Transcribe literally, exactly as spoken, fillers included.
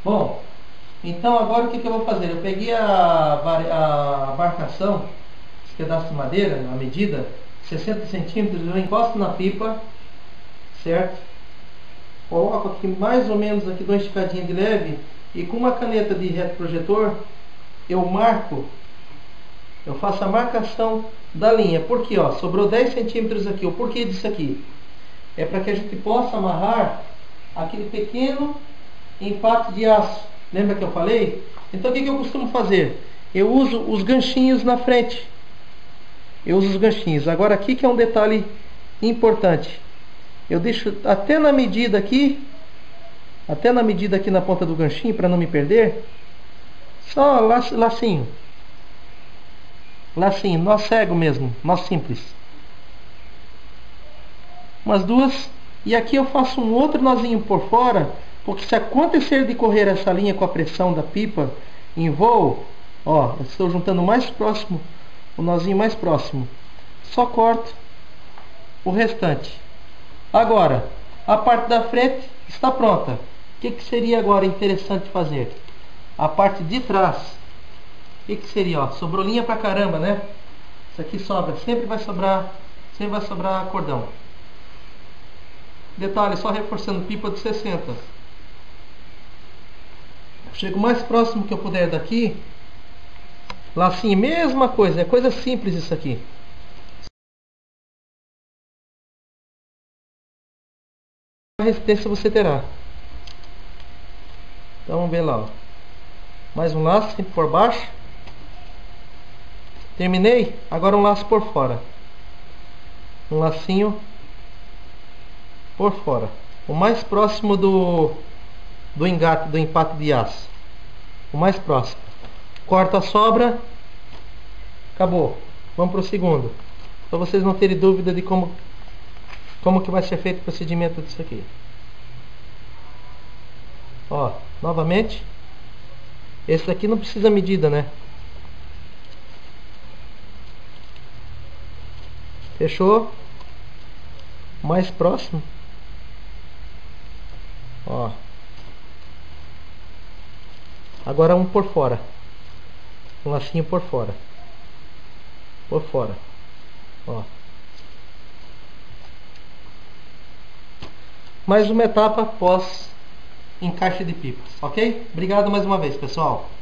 Bom, então agora o que, que eu vou fazer? Eu peguei a, vari- a marcação, esse pedaço de madeira, a medida, sessenta centímetros, eu encosto na pipa, certo? Coloco aqui mais ou menos, aqui dou uma esticadinha de leve, e com uma caneta de retroprojetor, eu marco, eu faço a marcação da linha. Porque, ó, sobrou dez centímetros aqui. O porquê disso aqui? É para que a gente possa amarrar aquele pequeno empate de aço. Lembra que eu falei? Então o que, que eu costumo fazer? Eu uso os ganchinhos na frente. Eu uso os ganchinhos. Agora aqui que é um detalhe importante. Eu deixo até na medida aqui, até na medida aqui na ponta do ganchinho, para não me perder. Só lacinho. Lacinho, nó cego mesmo, nó simples. Umas duas. E aqui eu faço um outro nozinho por fora, porque se acontecer de correr essa linha com a pressão da pipa em voo, ó, eu estou juntando mais próximo, o nozinho mais próximo. Só corto o restante. Agora, a parte da frente está pronta. O que, que seria agora interessante fazer? A parte de trás. O que, que seria? Ó, sobrou linha pra caramba, né? Isso aqui sobra, sempre vai sobrar, sempre vai sobrar cordão. Detalhe, só reforçando pipa de sessenta. Chego mais próximo que eu puder daqui. Lacinho, mesma coisa, é coisa simples isso aqui. A resistência você terá. Então vamos ver lá, ó. Mais um laço sempre por baixo. Terminei, agora um laço por fora. Um lacinho por fora, o mais próximo do do engate, do empate de aço, o mais próximo. Corta a sobra, acabou. Vamos para o segundo, para vocês não terem dúvida de como como que vai ser feito o procedimento disso aqui. Ó, novamente, esse daqui não precisa medida, né? Fechou? Mais próximo. Ó. Agora um por fora. Um lacinho por fora. Por fora. Ó. Mais uma etapa após encaixe de pipas, ok? Obrigado mais uma vez, pessoal.